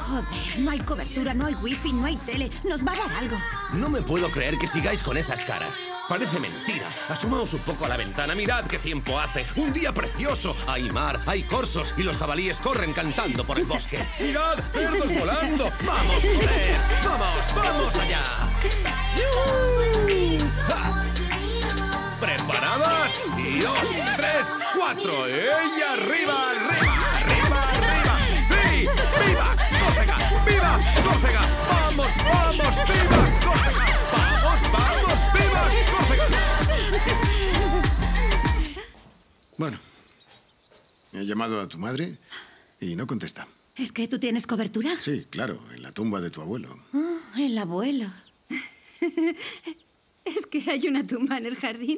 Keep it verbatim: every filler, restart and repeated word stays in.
Joder, no hay cobertura, no hay wifi, no hay tele. Nos va a dar algo. No me puedo creer que sigáis con esas caras. Parece mentira. Asomaos un poco a la ventana. Mirad qué tiempo hace. Un día precioso. Hay mar, hay corsos y los jabalíes corren cantando por el bosque. ¡Mirad, cerdos volando! ¡Vamos, joder! ¡Vamos, vamos allá! ¡Yuhu! ¡Ja! ¿Preparadas? Y dos, tres, cuatro. ¡Y arriba, arriba, arriba, arriba! ¡Sí! ¡Viva Córcega! ¡Viva Córcega! ¡Vamos, vamos! ¡Viva Córcega! ¡Vamos, vamos! ¡Viva Córcega! Bueno, he llamado a tu madre y no contesta. ¿Es que tú tienes cobertura? Sí, claro, en la tumba de tu abuelo. Oh, el abuelo. ¿Es que hay una tumba en el jardín?